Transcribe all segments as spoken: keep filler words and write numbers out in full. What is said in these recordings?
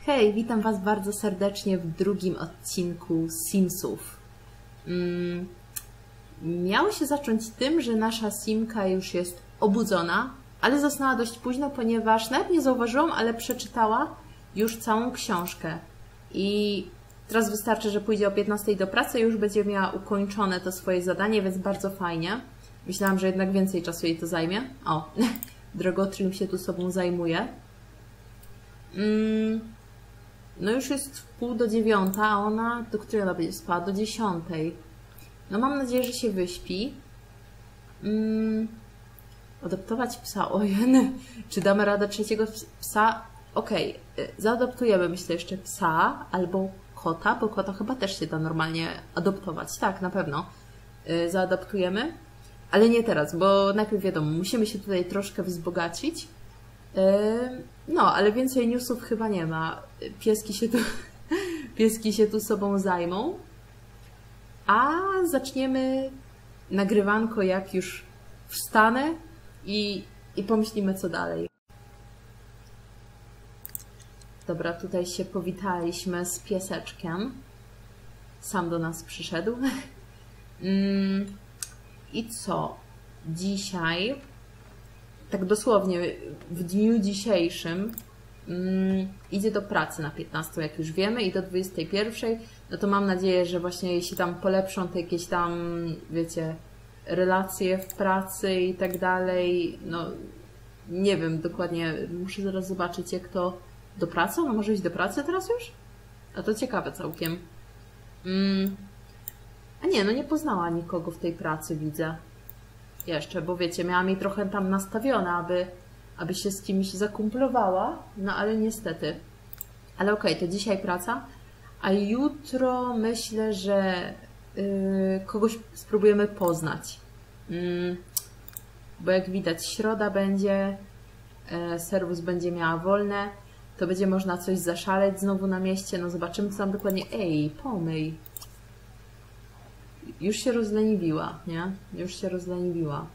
Hej, witam Was bardzo serdecznie w drugim odcinku Simsów. Mm, miało się zacząć tym, że nasza Simka już jest obudzona, ale zasnęła dość późno, ponieważ nawet nie zauważyłam, ale przeczytała już całą książkę. I teraz wystarczy, że pójdzie o piętnastej do pracy i już będzie miała ukończone to swoje zadanie, więc bardzo fajnie. Myślałam, że jednak więcej czasu jej to zajmie. O, Drogotrim się tu sobą zajmuje. Mm, no już jest w pół do dziewiąta, a ona, do której ona będzie spała? Do dziesiątej. No mam nadzieję, że się wyśpi. Mm, adoptować psa, ojej, czy damy radę trzeciego psa? Okej, okay. Zaadoptujemy myślę jeszcze psa albo kota, bo kota chyba też się da normalnie adoptować. Tak, na pewno. Zaadoptujemy, ale nie teraz, bo najpierw wiadomo, musimy się tutaj troszkę wzbogacić. No, ale więcej newsów chyba nie ma. Pieski się tu, pieski się tu sobą zajmą. A zaczniemy nagrywanko, jak już wstanę i, i pomyślimy, co dalej. Dobra, tutaj się powitaliśmy z pieseczkiem. Sam do nas przyszedł. I co? Dzisiaj, tak dosłownie w dniu dzisiejszym, um, idzie do pracy na piętnastą, jak już wiemy, i do dwudziestej pierwszej. No to mam nadzieję, że właśnie jej się tam polepszą te jakieś tam, wiecie, relacje w pracy i tak dalej. No, nie wiem dokładnie, muszę zaraz zobaczyć, jak to do pracy. Ona może iść do pracy teraz już? A to ciekawe całkiem. Um, a nie, no nie poznała nikogo w tej pracy, widzę. Jeszcze, bo wiecie, miałam jej trochę tam nastawione, aby, aby się z kimś zakumplowała, no ale niestety. Ale okej, okay, to dzisiaj praca, a jutro myślę, że yy, kogoś spróbujemy poznać. Yy, bo jak widać, środa będzie, yy, serwus będzie miała wolne, to będzie można coś zaszaleć znowu na mieście, no zobaczymy, co tam dokładnie. Ej, pomyj. Już się rozleniwiła, nie? Już się rozleniwiła.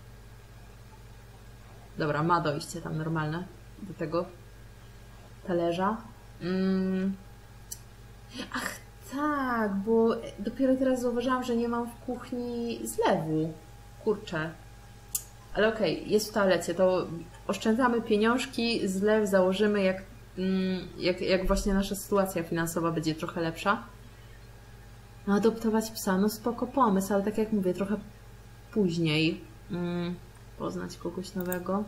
Dobra, ma dojście tam normalne do tego talerza. Mm. Ach tak, bo dopiero teraz zauważyłam, że nie mam w kuchni zlewu. Kurczę. Ale okej, okay, jest w toalecie, to oszczędzamy pieniążki, zlew założymy, jak, jak, jak właśnie nasza sytuacja finansowa będzie trochę lepsza. No, adoptować psa, no spoko pomysł, ale tak jak mówię, trochę później. Mm, poznać kogoś nowego.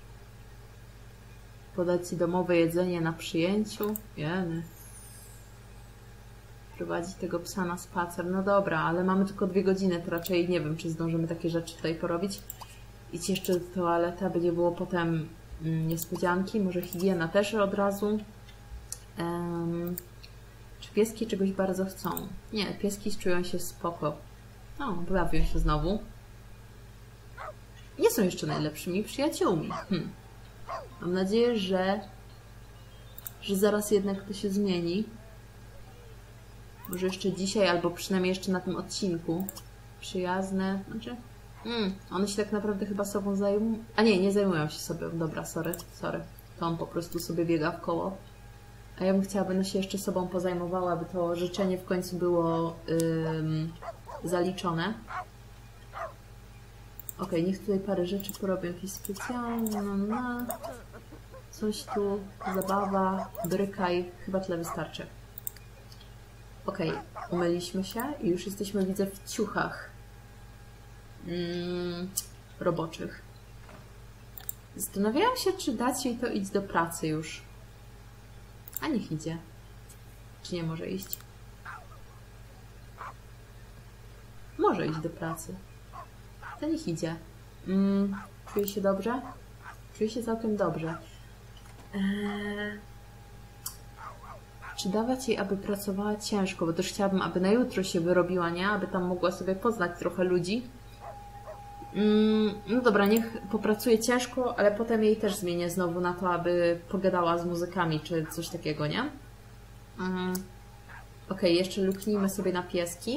Podać ci domowe jedzenie na przyjęciu. Jeny. Prowadzić tego psa na spacer. No dobra, ale mamy tylko dwie godziny, to raczej nie wiem, czy zdążymy takie rzeczy tutaj porobić. Idź jeszcze do toalety, aby nie było potem mm, niespodzianki. Może higiena też od razu. Um, Czy pieski czegoś bardzo chcą? Nie, pieski czują się spoko. O, bawią się znowu. Nie są jeszcze najlepszymi przyjaciółmi. Hm. Mam nadzieję, że, że zaraz jednak to się zmieni. Może jeszcze dzisiaj, albo przynajmniej jeszcze na tym odcinku. Przyjazne. Znaczy, mm, one się tak naprawdę chyba sobą zajmują. A nie, nie zajmują się sobą. Dobra, sorry, sorry. To on po prostu sobie biega w koło. A ja bym chciała, by ona się jeszcze sobą pozajmowała, aby to życzenie w końcu było ym, zaliczone. Ok, niech tutaj parę rzeczy porobią, jakieś specjalne, no, no. Coś tu, zabawa, brykaj, chyba tyle wystarczy. Ok, umyliśmy się i już jesteśmy, widzę, w ciuchach ym, roboczych. Zastanawiałam się, czy dać jej to iść do pracy już. A niech idzie. Czy nie może iść? Może iść do pracy. To niech idzie. Mm, czuje się dobrze? Czuje się całkiem dobrze. Eee... Czy dawać jej, aby pracowała ciężko? Bo też chciałabym, aby na jutro się wyrobiła, nie? Aby tam mogła sobie poznać trochę ludzi. Mm, no dobra, niech popracuje ciężko, ale potem jej też zmienię znowu na to, aby pogadała z muzykami, czy coś takiego, nie? Mm. Ok, jeszcze luknijmy sobie na pieski.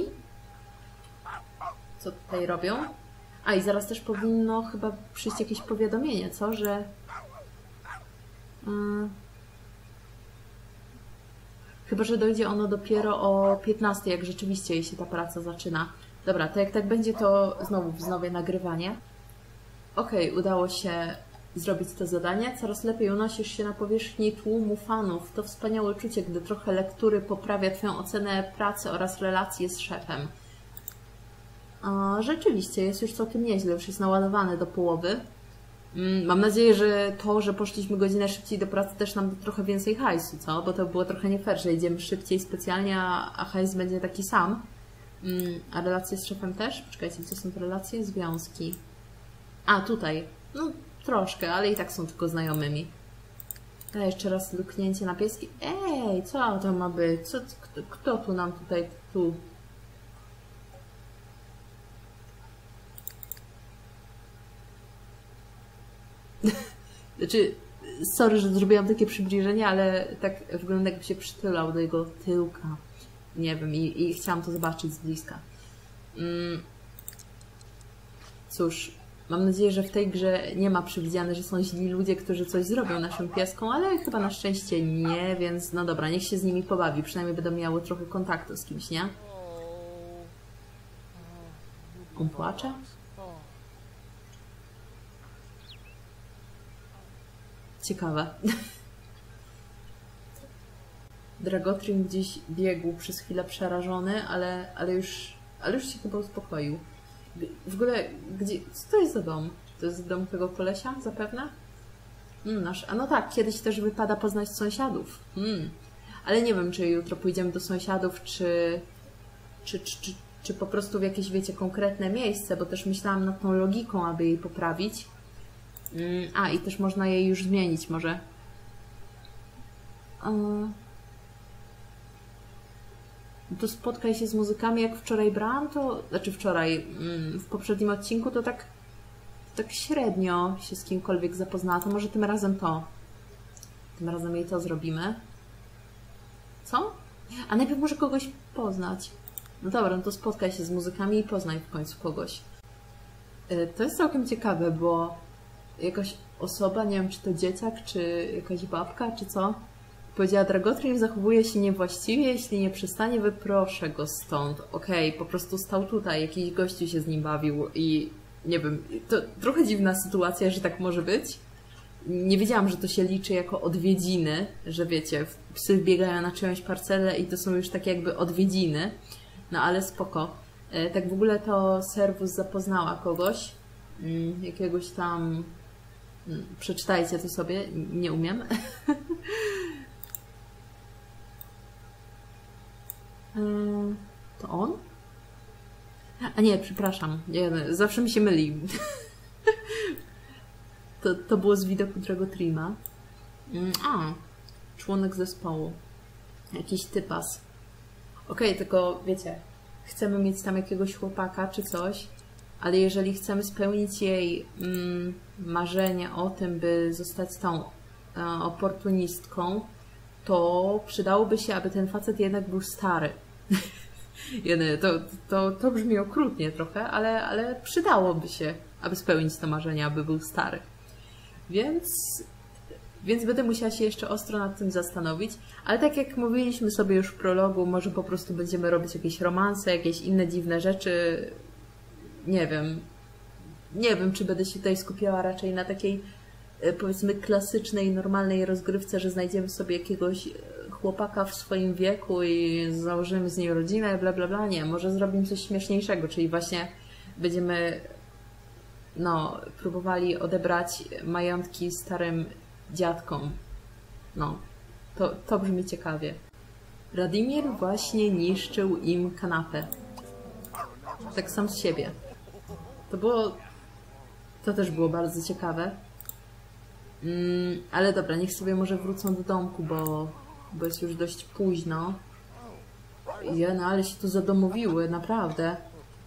Co tutaj robią? A i zaraz też powinno chyba przyjść jakieś powiadomienie, co? Że... Mm, Chyba że dojdzie ono dopiero o piętnastej, jak rzeczywiście jej się ta praca zaczyna. Dobra, to jak tak będzie, to znowu wznowię nagrywanie. Okej, okay, udało się zrobić to zadanie. Coraz lepiej unosisz się na powierzchni tłumu fanów. To wspaniałe uczucie, gdy trochę lektury poprawia Twoją ocenę pracy oraz relacje z szefem. A, rzeczywiście, jest już całkiem nieźle, już jest naładowany do połowy. Mam nadzieję, że to, że poszliśmy godzinę szybciej do pracy, też nam da trochę więcej hajsu, co? Bo to było trochę nie fair, że idziemy szybciej specjalnie, a hajs będzie taki sam. A relacje z szefem też? Poczekajcie, co są te relacje? Związki. A, tutaj. No, troszkę, ale i tak są tylko znajomymi. A jeszcze raz luknięcie na pieski. Ej, co to ma być? Co, kto, kto tu nam tutaj, tu... Znaczy, sorry, że zrobiłam takie przybliżenie, ale tak wygląda, jakby się przytulał do jego tyłka. Nie wiem, i, i chciałam to zobaczyć z bliska. Mm. Cóż, mam nadzieję, że w tej grze nie ma przewidziane, że są źli ludzie, którzy coś zrobią naszym pieskom, ale chyba na szczęście nie, więc no dobra, niech się z nimi pobawi. Przynajmniej będą miały trochę kontaktu z kimś, nie? On płacze? Ciekawe. Dragotrim gdzieś biegł przez chwilę przerażony, ale, ale, już, ale już się chyba uspokoił. W ogóle, gdzie, co to jest za dom? To jest dom tego kolesia zapewne? Mm, nasz, a no tak, kiedyś też wypada poznać sąsiadów. Mm. Ale nie wiem, czy jutro pójdziemy do sąsiadów, czy, czy, czy, czy, czy po prostu w jakieś, wiecie, konkretne miejsce, bo też myślałam nad tą logiką, aby jej poprawić. Mm, a, i też można jej już zmienić może. Um. To spotkaj się z muzykami, jak wczoraj brałam, to... Znaczy wczoraj, w poprzednim odcinku to tak... Tak średnio się z kimkolwiek zapoznała. To może tym razem to. Tym razem jej to zrobimy. Co? A najpierw może kogoś poznać. No dobra, no to spotkaj się z muzykami i poznaj w końcu kogoś. To jest całkiem ciekawe, bo jakaś osoba, nie wiem czy to dzieciak, czy jakaś babka, czy co... Powiedziała, Dragotrim zachowuje się niewłaściwie, jeśli nie przestanie, wyproszę go stąd. Okej, okay, po prostu stał tutaj, jakiś gościu się z nim bawił i nie wiem, to trochę dziwna sytuacja, że tak może być. Nie wiedziałam, że to się liczy jako odwiedziny, że wiecie, psy biegają na czyjąś parcelę i to są już takie jakby odwiedziny. No ale spoko. Tak w ogóle to Servus zapoznała kogoś, jakiegoś tam... Przeczytajcie to sobie, nie umiem. To on? A nie, przepraszam. Nie, zawsze mi się myli. to, to było z widoku Dragotrima. A, członek zespołu. Jakiś typas. Okej, okay, tylko wiecie, chcemy mieć tam jakiegoś chłopaka czy coś, ale jeżeli chcemy spełnić jej mm, marzenie o tym, by zostać tą e, oportunistką, to przydałoby się, aby ten facet jednak był stary. to, to, to brzmi okrutnie trochę, ale, ale przydałoby się, aby spełnić to marzenie, aby był stary. Więc, więc będę musiała się jeszcze ostro nad tym zastanowić. Ale tak jak mówiliśmy sobie już w prologu, może po prostu będziemy robić jakieś romanse, jakieś inne dziwne rzeczy. Nie wiem. Nie wiem, czy będę się tutaj skupiała raczej na takiej, powiedzmy, klasycznej, normalnej rozgrywce, że znajdziemy sobie jakiegoś chłopaka w swoim wieku i założymy z nim rodzinę, bla bla bla. Nie, może zrobimy coś śmieszniejszego, czyli właśnie będziemy no, próbowali odebrać majątki starym dziadkom. No, to, to brzmi ciekawie. Radimir właśnie niszczył im kanapę. Tak sam z siebie. To było... To też było bardzo ciekawe. Mm, ale dobra, niech sobie może wrócą do domku, bo, bo jest już dość późno. Je, no ale się tu zadomowiły, naprawdę.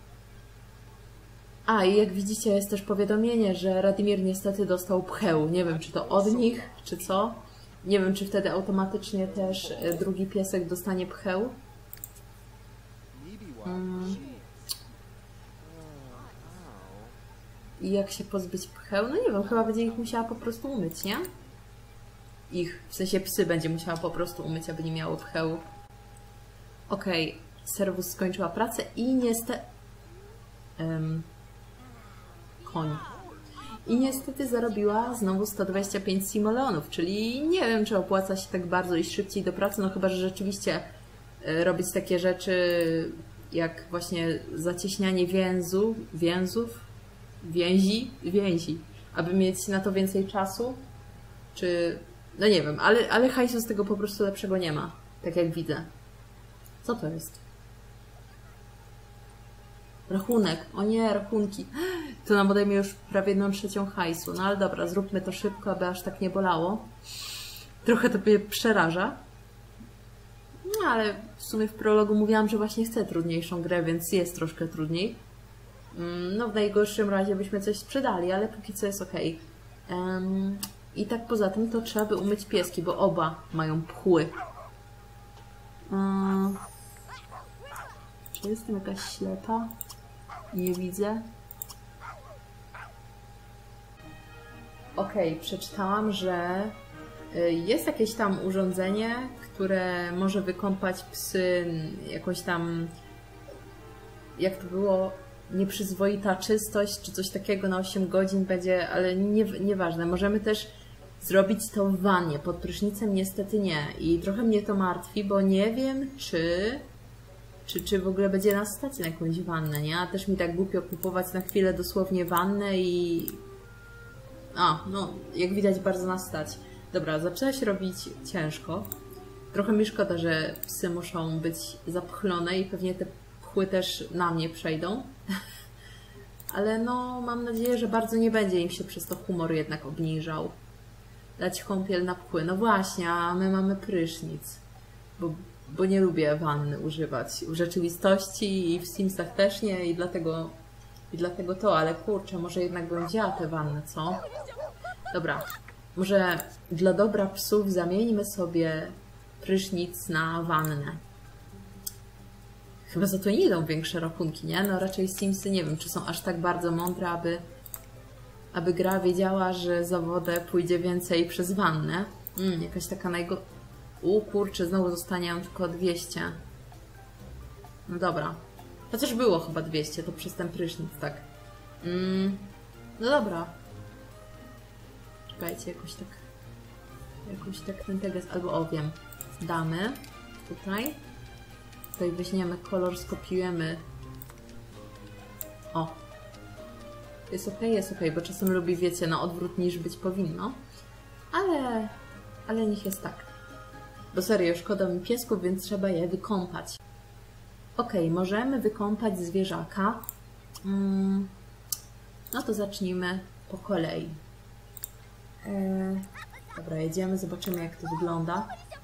A, i jak widzicie jest też powiadomienie, że Radimir niestety dostał pcheł. Nie wiem, czy to od nich, czy co. Nie wiem, czy wtedy automatycznie też drugi piesek dostanie pcheł. Hmm. I jak się pozbyć pcheł? No nie wiem, chyba będzie ich musiała po prostu umyć, nie? ich, w sensie psy będzie musiała po prostu umyć, aby nie miało pchełu. Okej, okay. Servus skończyła pracę i niestety... Um, koń. I niestety zarobiła znowu sto dwadzieścia pięć simoleonów, czyli nie wiem, czy opłaca się tak bardzo iść szybciej do pracy, no chyba, że rzeczywiście robić takie rzeczy jak właśnie zacieśnianie więzu, więzów, więzi, więzi, aby mieć na to więcej czasu, czy... no nie wiem, ale, ale hajsu z tego po prostu lepszego nie ma, tak jak widzę. Co to jest? Rachunek. O nie, rachunki. To nam odejmie już prawie jedną trzecią hajsu. No ale dobra, zróbmy to szybko, aby aż tak nie bolało. Trochę to mnie przeraża. No ale w sumie w prologu mówiłam, że właśnie chcę trudniejszą grę, więc jest troszkę trudniej. No w najgorszym razie byśmy coś sprzedali, ale póki co jest ok. Um, I tak poza tym to trzeba by umyć pieski, bo oba mają pchły. Um, czy jestem jakaś ślepa? Nie widzę. Okej, okay, przeczytałam, że jest jakieś tam urządzenie, które może wykąpać psy jakoś tam, jak to było, nieprzyzwoita czystość, czy coś takiego na osiem godzin będzie, ale nie, nieważne. Możemy też zrobić to w wannie, pod prysznicem niestety nie. I trochę mnie to martwi, bo nie wiem, czy... Czy, czy w ogóle będzie nas stać na jakąś wannę, nie? A też mi tak głupio kupować na chwilę dosłownie wannę i... A, no, jak widać bardzo nas stać. Dobra, zaczęła się robić ciężko. Trochę mi szkoda, że psy muszą być zapchlone i pewnie te pchły też na mnie przejdą. Ale no, mam nadzieję, że bardzo nie będzie im się przez to humor jednak obniżał. Dać kąpiel na pchły. No właśnie, a my mamy prysznic. Bo... bo nie lubię wanny używać w rzeczywistości i w Simsach też nie i dlatego, i dlatego to, ale kurczę, może jednak bym wzięła tę wannę, co? Dobra, może dla dobra psów zamieńmy sobie prysznic na wannę. Chyba za to nie idą większe rachunki, nie? No raczej Simsy nie wiem, czy są aż tak bardzo mądre, aby, aby gra wiedziała, że za wodę pójdzie więcej przez wannę. Mm, jakaś taka najgo... U kurczę, znowu zostanie tylko dwieście. No dobra. Chociaż było chyba dwieście, to przez ten prysznic, tak. Mm, no dobra. Czekajcie, jakoś tak... Jakoś tak ten teges... Albo o, wiem. Damy. Tutaj. Tutaj weźmiemy kolor, skopiujemy. O. Jest ok, jest ok, bo czasem lubi, wiecie, na odwrót niż być powinno. Ale... Ale niech jest tak. Bo serio, szkoda mi piesków, więc trzeba je wykąpać. Ok, możemy wykąpać zwierzaka. Mm, no to zacznijmy po kolei. Eee, dobra, jedziemy, zobaczymy jak to wygląda.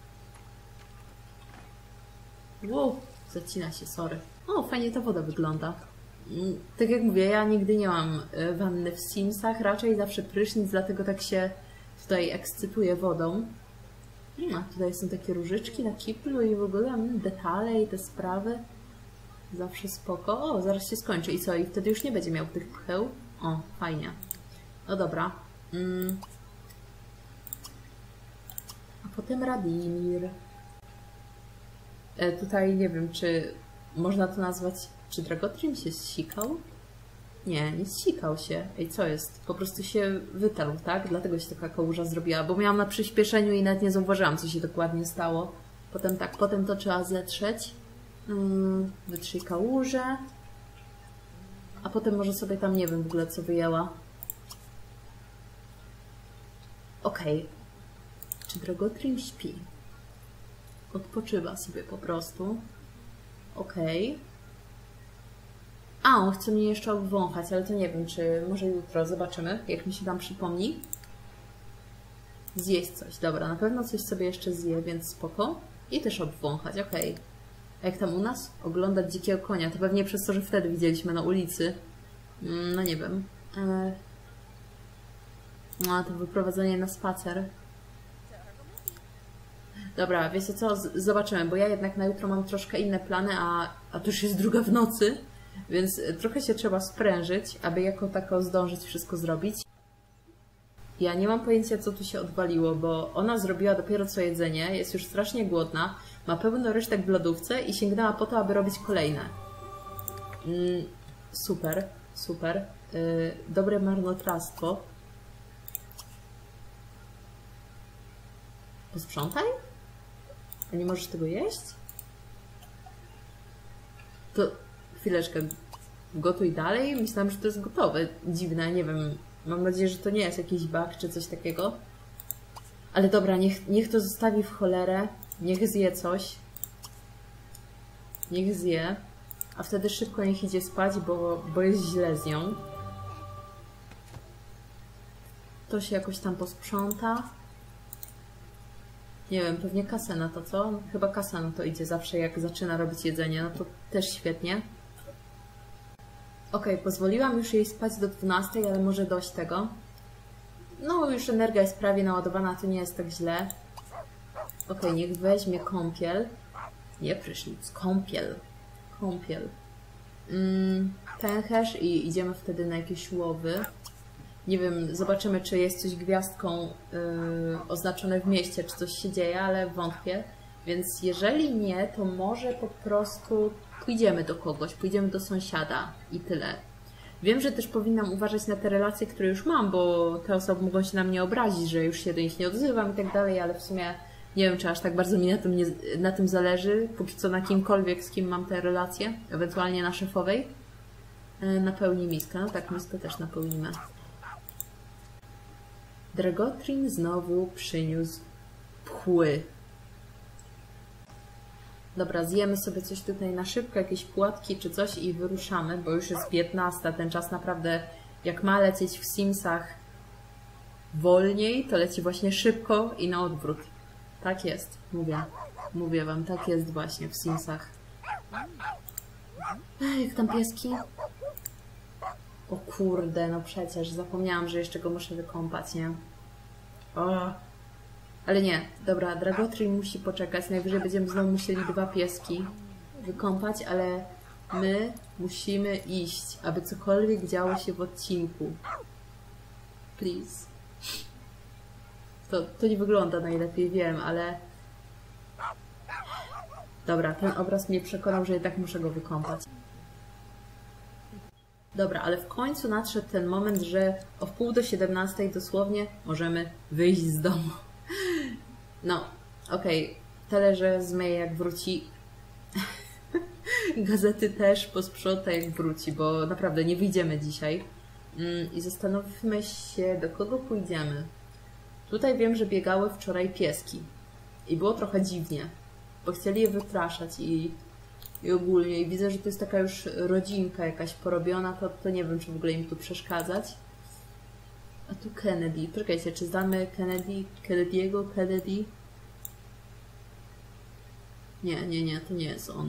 Wow, zacina się, sorry. O, fajnie ta woda wygląda. Mm, tak jak mówię, ja nigdy nie mam wanny w Simsach, raczej zawsze prysznic, dlatego tak się tutaj ekscytuję wodą. A tutaj są takie różyczki na kiblu i w ogóle detale i te sprawy. Zawsze spoko. O, zaraz się skończy. I co? I wtedy już nie będzie miał tych pcheł? O, fajnie. No dobra. Mm. A potem Radimir. E, tutaj nie wiem, czy można to nazwać... Czy Dragotrim się zsikał? Nie, nie zsikał się. Ej, co jest? Po prostu się wytarł, tak? Dlatego się taka kałuża zrobiła, bo miałam na przyspieszeniu i nawet nie zauważyłam, co się dokładnie stało. Potem tak, potem to trzeba zetrzeć. Hmm, wytrzyj kałużę. A potem może sobie tam, nie wiem w ogóle, co wyjęła. Okej. Okay. Czy Dragotrim śpi? Odpoczywa sobie po prostu. Okej. Okay. A, on chce mnie jeszcze obwąchać, ale to nie wiem, czy może jutro zobaczymy, jak mi się tam przypomni. Zjeść coś, dobra, na pewno coś sobie jeszcze zje, więc spoko. I też obwąchać, okej. Okay. A jak tam u nas? Oglądać dzikiego konia, to pewnie przez to, że wtedy widzieliśmy na ulicy. No nie wiem. Eee... No, to wyprowadzenie na spacer. Dobra, wiecie co, zobaczymy, bo ja jednak na jutro mam troszkę inne plany, a, a to już jest druga w nocy. Więc trochę się trzeba sprężyć, aby jako tako zdążyć wszystko zrobić. Ja nie mam pojęcia, co tu się odwaliło, bo ona zrobiła dopiero co jedzenie, jest już strasznie głodna, ma pełno resztek w lodówce i sięgnęła po to, aby robić kolejne. Mm, super, super. Yy, dobre marnotrawstwo. Posprzątaj? A nie możesz tego jeść? To chwileczkę, gotuj dalej? Myślałam, że to jest gotowe. Dziwne, nie wiem. Mam nadzieję, że to nie jest jakiś bug czy coś takiego. Ale dobra, niech, niech to zostawi w cholerę. Niech zje coś. Niech zje. A wtedy szybko niech idzie spać, bo, bo jest źle z nią. To się jakoś tam posprząta. Nie wiem, pewnie kasę na to, co? Chyba kasa na to idzie zawsze, jak zaczyna robić jedzenie. No to też świetnie. Ok, pozwoliłam już jej spać do dwunastej, ale może dość tego. No, już energia jest prawie naładowana, to nie jest tak źle. Ok, niech weźmie kąpiel. Nie prysznic, kąpiel. Kąpiel. Mm, pęcherz i idziemy wtedy na jakieś łowy. Nie wiem, zobaczymy, czy jest coś gwiazdką yy, oznaczone w mieście, czy coś się dzieje, ale wątpię. Więc jeżeli nie, to może po prostu pójdziemy do kogoś, pójdziemy do sąsiada i tyle. Wiem, że też powinnam uważać na te relacje, które już mam, bo te osoby mogą się na mnie obrazić, że już się do nich nie odzywam i tak dalej, ale w sumie nie wiem, czy aż tak bardzo mi na tym, nie, na tym zależy, póki co na kimkolwiek, z kim mam te relacje, ewentualnie na szefowej. Yy, napełni miskę, no tak, miskę też napełnimy. Dragotrin znowu przyniósł pchły. Dobra, zjemy sobie coś tutaj na szybko, jakieś płatki czy coś i wyruszamy, bo już jest piętnasta. Ten czas naprawdę, jak ma lecieć w Simsach wolniej, to leci właśnie szybko i na odwrót. Tak jest, mówię. Mówię wam, tak jest właśnie w Simsach. Ech, jak tam pieski? O kurde, no przecież zapomniałam, że jeszcze go muszę wykąpać, nie? O. Ale nie, dobra, Dragotrin musi poczekać. Najwyżej będziemy znowu musieli dwa pieski wykąpać, ale my musimy iść, aby cokolwiek działo się w odcinku. Please. To, to nie wygląda najlepiej, wiem, ale... Dobra, ten obraz mnie przekonał, że jednak muszę go wykąpać. Dobra, ale w końcu nadszedł ten moment, że o wpół do siedemnastej dosłownie możemy wyjść z domu. No, okej, okay. Talerze zmyję jak wróci. Gazety też posprząta jak wróci, bo naprawdę nie wyjdziemy dzisiaj. I zastanówmy się, do kogo pójdziemy. Tutaj wiem, że biegały wczoraj pieski. I było trochę dziwnie, bo chcieli je wypraszać i... I ogólnie, i widzę, że to jest taka już rodzinka jakaś porobiona, to, to nie wiem, czy w ogóle im tu przeszkadzać. A tu Kennedy. Poczekajcie, czy znamy Kennedy, Kennedy'ego, Kennedy? Nie, nie, nie, to nie jest on.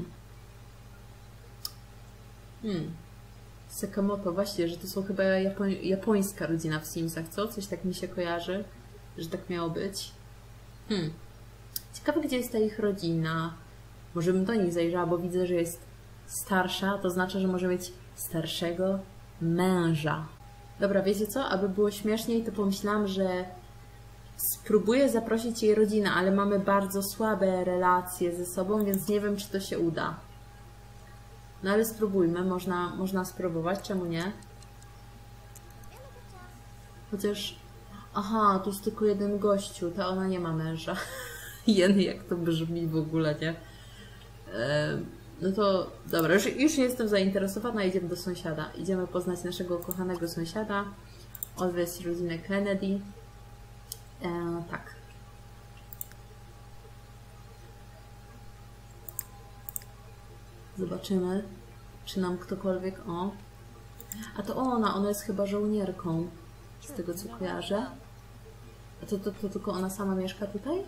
Hmm. Sakamoto, właśnie, że to są chyba japoń, japońska rodzina w Simsach, co? Coś tak mi się kojarzy, że tak miało być. Hmm. Ciekawe, gdzie jest ta ich rodzina. Może bym do nich zajrzała, bo widzę, że jest starsza, to znaczy, że może mieć starszego męża. Dobra, wiecie co? Aby było śmieszniej, to pomyślałam, że spróbuję zaprosić jej rodzinę, ale mamy bardzo słabe relacje ze sobą, więc nie wiem, czy to się uda. No ale spróbujmy, można, można spróbować, czemu nie? Chociaż... Aha, tu jest tylko jeden gościu, ta ona nie ma męża. Jeny, jak to brzmi w ogóle, nie? No to dobra, już, już nie jestem zainteresowana, idziemy do sąsiada. Idziemy poznać naszego kochanego sąsiada, odwieźć rodzinę Kennedy. E, tak. Zobaczymy, czy nam ktokolwiek... O! A to ona, ona jest chyba żołnierką, z tego co kojarzę. A to, to, to tylko ona sama mieszka tutaj?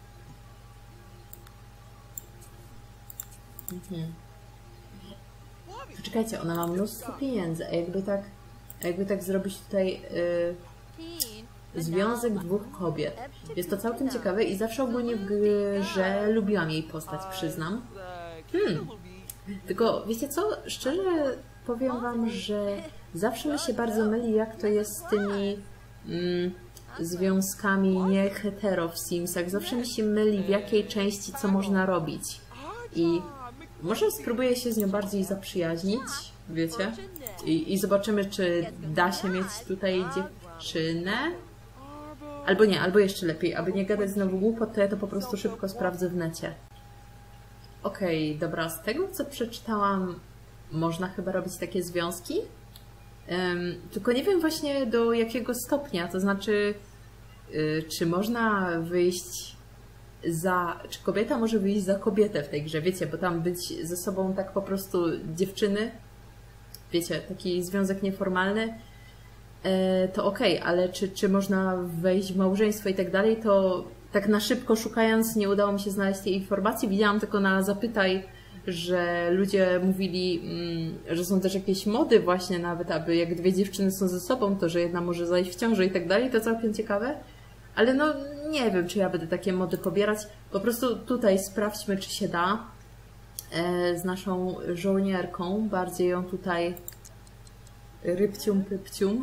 Mhm. Poczekajcie, ona ma mnóstwo pieniędzy, a jakby tak, a jakby tak zrobić tutaj yy, związek dwóch kobiet. Jest to całkiem ciekawe i zawsze ogólnie w grze lubiłam jej postać, przyznam. Hmm. Tylko wiecie co? Szczerze powiem wam, że zawsze mi się bardzo myli, jak to jest z tymi, mm, związkami nie hetero w Simsach. Zawsze mi się myli, w jakiej części co można robić. I może spróbuję się z nią bardziej zaprzyjaźnić, wiecie? I, i zobaczymy, czy da się mieć tutaj dziewczynę. Albo nie, albo jeszcze lepiej, aby nie gadać znowu głupot, to ja to po prostu szybko sprawdzę w necie. Okej, okay, dobra, z tego co przeczytałam, można chyba robić takie związki. Um, tylko nie wiem właśnie do jakiego stopnia, to znaczy, yy, czy można wyjść za, czy kobieta może wyjść za kobietę w tej grze, wiecie, bo tam być ze sobą tak po prostu dziewczyny, wiecie, taki związek nieformalny, yy, to okej, okay, ale czy, czy można wejść w małżeństwo i tak dalej, to tak na szybko szukając nie udało mi się znaleźć tej informacji, widziałam tylko na Zapytaj, że ludzie mówili, że są też jakieś mody właśnie nawet, aby jak dwie dziewczyny są ze sobą, to że jedna może zajść w ciąży i tak dalej, to całkiem ciekawe. Ale no nie wiem, czy ja będę takie mody pobierać. Po prostu tutaj sprawdźmy, czy się da z naszą żołnierką. Bardziej ją tutaj rybcium, pypcium.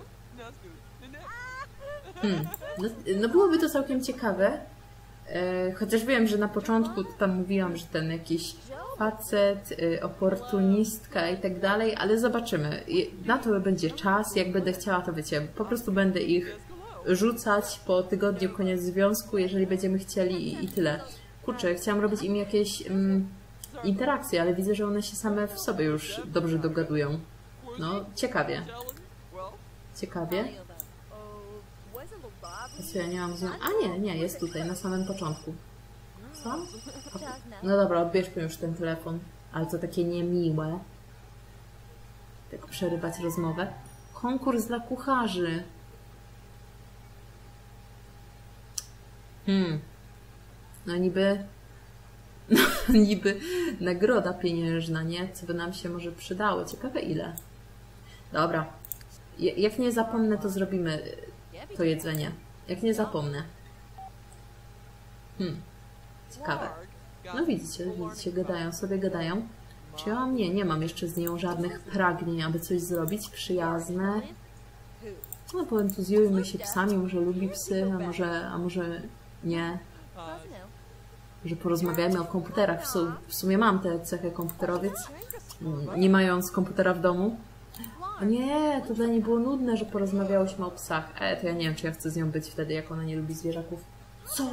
Hmm. No, no byłoby to całkiem ciekawe. Chociaż wiem, że na początku to tam mówiłam, że ten jakiś facet, oportunistka i tak dalej, ale zobaczymy. Na to będzie czas, jak będę chciała, to wiecie, po prostu będę ich rzucać po tygodniu, koniec związku, jeżeli będziemy chcieli i, i tyle. Kurczę, chciałam robić im jakieś um, interakcje, ale widzę, że one się same w sobie już dobrze dogadują. No, ciekawie. Ciekawie. Co, ja nie mam z nią... A nie, nie, jest tutaj, na samym początku. Co? No dobra, odbierzmy już ten telefon. Ale to takie niemiłe. Tak przerywać rozmowę. Konkurs dla kucharzy. Hmm. No niby... No niby nagroda pieniężna, nie? Co by nam się może przydało. Ciekawe ile. Dobra. Jak nie zapomnę, to zrobimy to jedzenie. Jak nie zapomnę. Hmm. Ciekawe. No widzicie, widzicie, gadają sobie, gadają. Czy ja mam? Nie, nie mam jeszcze z nią żadnych pragnień, aby coś zrobić. Przyjazne. No poentuzjujmy się psami, może lubi psy, a może, a może nie. Że porozmawiajmy o komputerach. W, su w sumie mam tę cechę komputerowiec, nie mając komputera w domu. O nie, to dla niej było nudne, że porozmawiałyśmy o psach. E, to ja nie wiem, czy ja chcę z nią być wtedy, jak ona nie lubi zwierzaków. Co?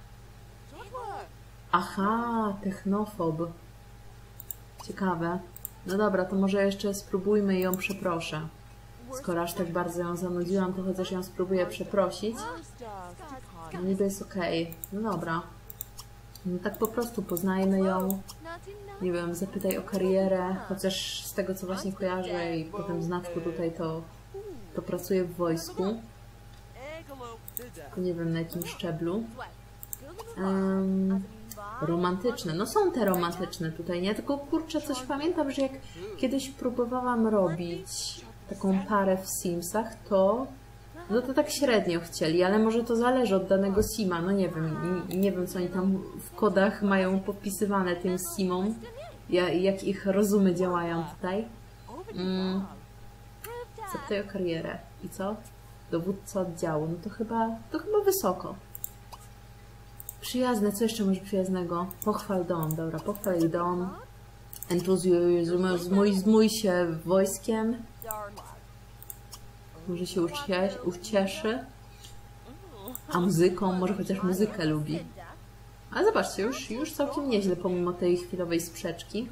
Aha, technofob. Ciekawe. No dobra, to może jeszcze spróbujmy i ją przeproszę. Skoro aż tak bardzo ją zanudziłam, to chociaż ją spróbuję przeprosić. No niby jest okej. Okay. No dobra. No tak po prostu poznajmy ją. Nie wiem, zapytaj o karierę, chociaż z tego co właśnie kojarzę i potem znaczku tutaj to, to pracuję w wojsku. Tylko nie wiem na jakim szczeblu. Um, romantyczne. No są te romantyczne tutaj, nie? Tylko kurczę, coś pamiętam, że jak kiedyś próbowałam robić taką parę w Simsach, to no to tak średnio chcieli, ale może to zależy od danego Sima, no nie wiem, nie, nie wiem co oni tam w kodach mają popisywane tym Simom, jak ich rozumy działają tutaj. Mm. Zapytaj o karierę. I co? Dowódca oddziału, no to chyba, to chyba wysoko. Przyjazne, co jeszcze może przyjaznego? Pochwal dom, dobra, pochwal jej dom. Entuzjazmuj się wojskiem. Może się ucieszy, ucieszy. A muzyką, może chociaż muzykę lubi. Ale zobaczcie, już, już całkiem nieźle pomimo tej chwilowej sprzeczki.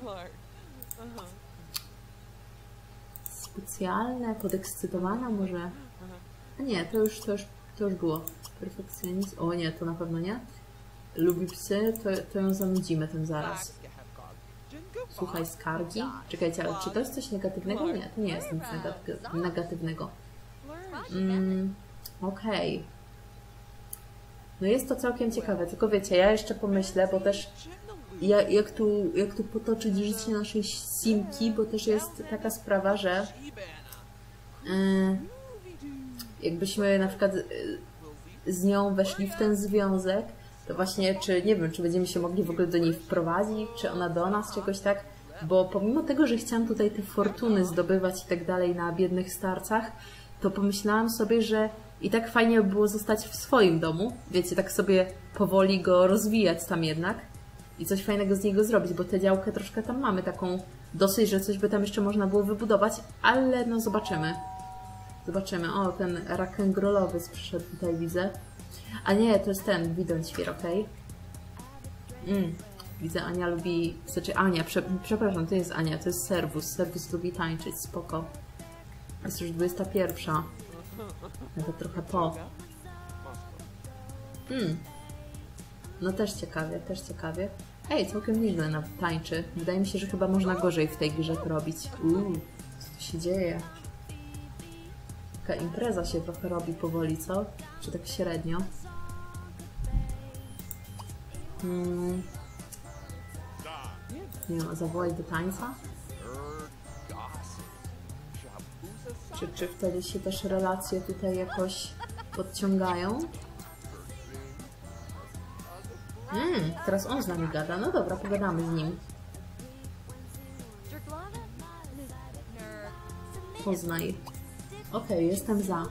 Specjalne, podekscytowana może. A nie, to już, to już, to już było. Perfekcjonizm. O nie, to na pewno nie. Lubi psy, to, to ją zanudzimy tym zaraz. Słuchaj skargi. Czekajcie, ale czy to jest coś negatywnego? Nie, to nie jest nic negatywnego. Mm, Okej. Okay. No jest to całkiem ciekawe, tylko wiecie, ja jeszcze pomyślę, bo też ja, jak, tu, jak tu potoczyć życie naszej Simki, bo też jest taka sprawa, że yy, jakbyśmy na przykład yy, z nią weszli w ten związek, to właśnie, czy nie wiem, czy będziemy się mogli w ogóle do niej wprowadzić, czy ona do nas, czegoś tak, bo pomimo tego, że chciałam tutaj te fortuny zdobywać i tak dalej na biednych starcach, to pomyślałam sobie, że I tak fajnie by było zostać w swoim domu, wiecie, tak sobie powoli go rozwijać tam jednak i coś fajnego z niego zrobić, bo tę działkę troszkę tam mamy, taką dosyć, że coś by tam jeszcze można było wybudować, ale no zobaczymy. Zobaczymy. O, ten rock'n'rollowiec przyszedł tutaj, widzę. A nie, to jest ten, widok świr, okej? Okay? Mm. Widzę, Ania lubi... Znaczy Ania, prze, przepraszam, to jest Ania, to jest Serwus. Serwus lubi tańczyć, spoko. Jest już dwudziesta pierwsza. Nawet trochę po. Hmm. No też ciekawie, też ciekawie. Ej, całkiem nieźle na tańczy. Wydaje mi się, że chyba można gorzej w tej grze to robić. Uuu, co tu się dzieje? Taka impreza się trochę robi powoli, co? Czy tak średnio? Hmm. Nie wiem, zawołać do tańca? Czy, czy wtedy się też relacje tutaj jakoś podciągają? Hmm, teraz on z nami gada. No dobra, pogadamy z nim. Poznaj. Okej, okay, jestem za.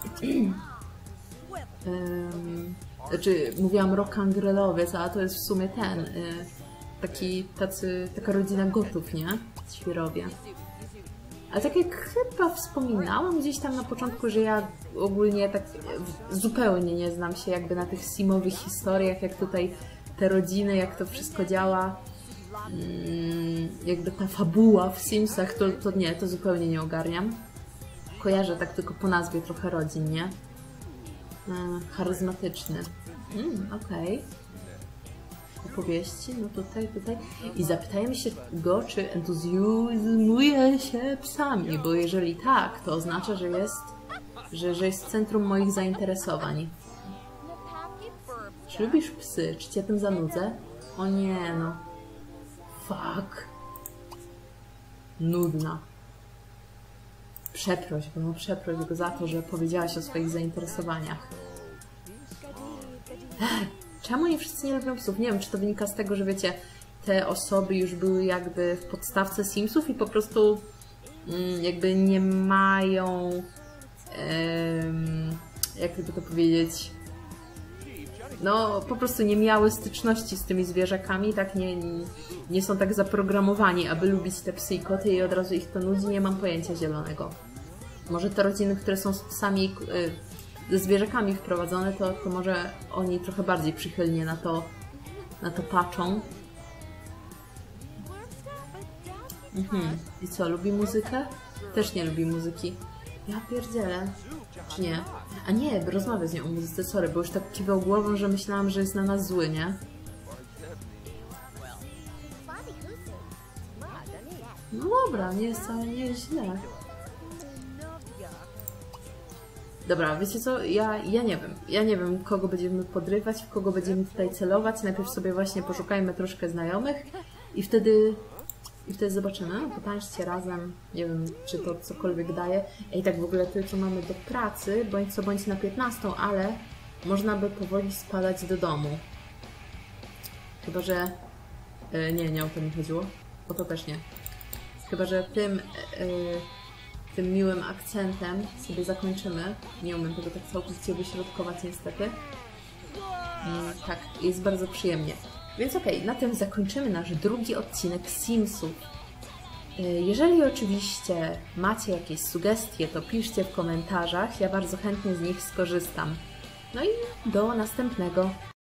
um, znaczy, mówiłam rock'n'rollowiec, a to jest w sumie ten. Y, taki, tacy, taka rodzina gotów, nie? Świrowie. Ale tak jak chyba wspominałam gdzieś tam na początku, że ja ogólnie tak zupełnie nie znam się jakby na tych simowych historiach, jak tutaj te rodziny, jak to wszystko działa. Hmm, jakby ta fabuła w Simsach, to, to nie, to zupełnie nie ogarniam. Kojarzę tak tylko po nazwie trochę rodzin, nie? Hmm, charyzmatyczny. Hmm, okej. Okay. Opowieści, no tutaj, tutaj. I zapytajmy się go, czy entuzjazmuje się psami, bo jeżeli tak, to oznacza, że jest, że, że jest w centrum moich zainteresowań. Czy lubisz psy? Czy cię tym zanudzę? O nie, no. Fuck. Nudna. Przeproś go, no przeproś go za to, że powiedziałaś o swoich zainteresowaniach. Czemu nie wszyscy nie lubią psów? Nie wiem, czy to wynika z tego, że wiecie, te osoby już były jakby w podstawce Simsów i po prostu mm, jakby nie mają, um, jakby to powiedzieć, no po prostu nie miały styczności z tymi zwierzakami, tak nie, nie są tak zaprogramowani, aby lubić te psy i koty i od razu ich to nudzi, nie mam pojęcia zielonego. Może te rodziny, które są z psami, ze zwierzakami wprowadzone, to, to może oni trochę bardziej przychylnie na to, na to patrzą. Mhm. I co, lubi muzykę? Też nie lubi muzyki. Ja pierdzielę. Czy nie? A nie, rozmawiam z nią o muzyce, sorry, bo już tak kiwał głową, że myślałam, że jest na nas zły, nie? No dobra, nie jest wcale nie jest źle. Dobra, wiecie co? Ja, ja nie wiem. Ja nie wiem, kogo będziemy podrywać, w kogo będziemy tutaj celować. Najpierw sobie właśnie poszukajmy troszkę znajomych i wtedy, i wtedy zobaczymy. No, potańczcie razem. Nie wiem, czy to cokolwiek daje. Ej, tak w ogóle tyle, co mamy do pracy, bądź co bądź na piętnastą, ale można by powoli spadać do domu. Chyba, że... Yy, nie, nie o to mi chodziło. O to też nie. Chyba, że tym... Yy, tym miłym akcentem sobie zakończymy. Nie umiem tego tak całkowicie wyśrodkować niestety. Mm, tak, jest bardzo przyjemnie. Więc okej, okay, na tym zakończymy nasz drugi odcinek Simsów. Jeżeli oczywiście macie jakieś sugestie, to piszcie w komentarzach. Ja bardzo chętnie z nich skorzystam. No i do następnego.